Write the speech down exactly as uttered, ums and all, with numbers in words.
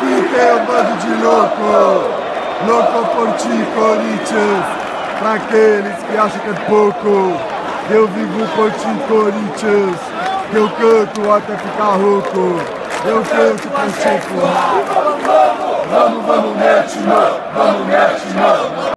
Aqui tem um bando de louco, louco por ti, Corinthians. Pra aqueles que acham que é pouco, eu vivo por ti, Corinthians. Eu canto até ficar rouco, eu canto pra te empurrar. Vamos, vamos, mete, mano, vamos, mete, mano.